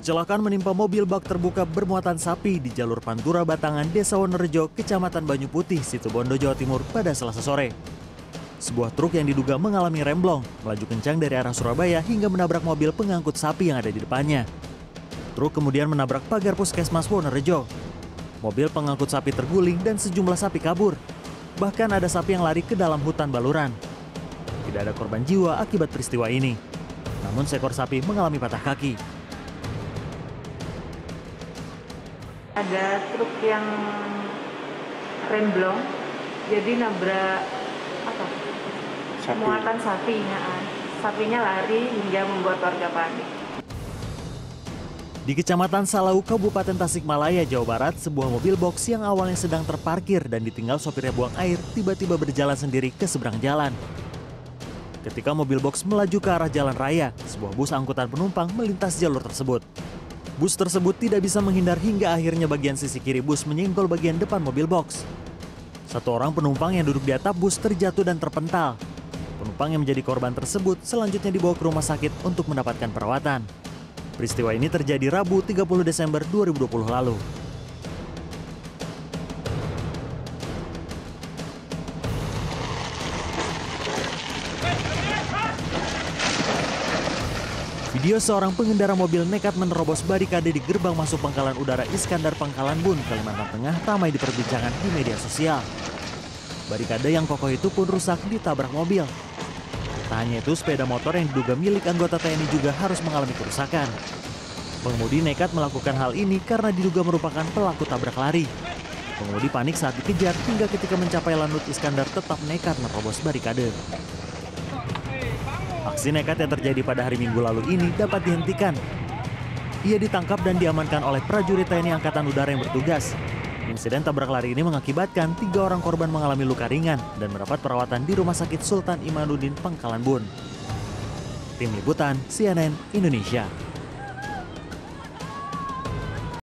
Kecelakaan menimpa mobil bak terbuka bermuatan sapi di jalur Pantura Batangan, Desa Wonorejo, Kecamatan Banyu Putih, Situbondo, Jawa Timur pada Selasa sore. Sebuah truk yang diduga mengalami remblong, melaju kencang dari arah Surabaya hingga menabrak mobil pengangkut sapi yang ada di depannya. Truk kemudian menabrak pagar puskesmas Wonorejo. Mobil pengangkut sapi terguling dan sejumlah sapi kabur. Bahkan ada sapi yang lari ke dalam hutan baluran. Tidak ada korban jiwa akibat peristiwa ini. Namun seekor sapi mengalami patah kaki. Ada truk yang remblong, jadi nabrak muatan sapi. Sapinya lari hingga membuat warga panik. Di Kecamatan Salau, Kabupaten Tasikmalaya, Jawa Barat, sebuah mobil box yang awalnya sedang terparkir dan ditinggal sopirnya buang air, tiba-tiba berjalan sendiri ke seberang jalan. Ketika mobil box melaju ke arah jalan raya, sebuah bus angkutan penumpang melintas jalur tersebut. Bus tersebut tidak bisa menghindar hingga akhirnya bagian sisi kiri bus menyenggol bagian depan mobil box. Satu orang penumpang yang duduk di atap bus terjatuh dan terpental. Penumpang yang menjadi korban tersebut selanjutnya dibawa ke rumah sakit untuk mendapatkan perawatan. Peristiwa ini terjadi Rabu 30 Desember 2020 lalu. Video seorang pengendara mobil nekat menerobos barikade di gerbang masuk Pangkalan Udara Iskandar Pangkalan Bun, Kalimantan Tengah ramai diperbincangkan di media sosial. Barikade yang kokoh itu pun rusak ditabrak mobil. Tak hanya itu, sepeda motor yang diduga milik anggota TNI juga harus mengalami kerusakan. Pengemudi nekat melakukan hal ini karena diduga merupakan pelaku tabrak lari. Pengemudi panik saat dikejar hingga ketika mencapai Lanut Iskandar tetap nekat menerobos barikade. Aksi nekat yang terjadi pada hari Minggu lalu ini dapat dihentikan. Ia ditangkap dan diamankan oleh prajurit TNI Angkatan Udara yang bertugas. Insiden tabrak lari ini mengakibatkan 3 orang korban mengalami luka ringan dan mendapat perawatan di Rumah Sakit Sultan Imanuddin Pangkalan Bun. Tim Liputan CNN Indonesia.